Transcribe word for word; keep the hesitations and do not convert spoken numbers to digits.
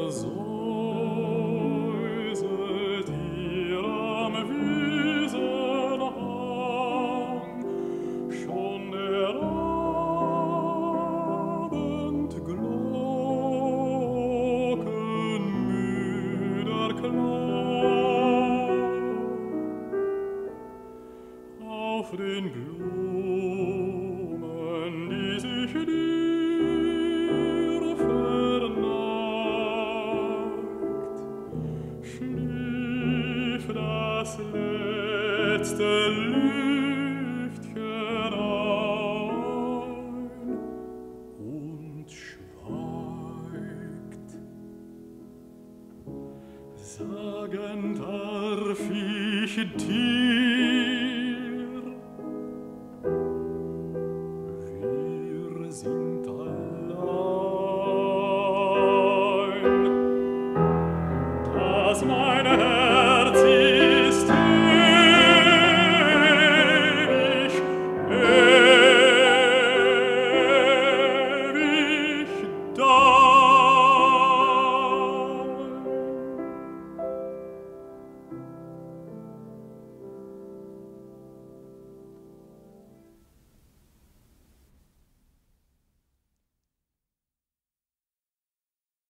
säuselt hier am Wiesenhang, schon der Abendglocken müder Klang. Auf den Blumen, die sich dir verneigt, schlief das letzte Lüftchen ein und schweigt. Sagen darf ich dir,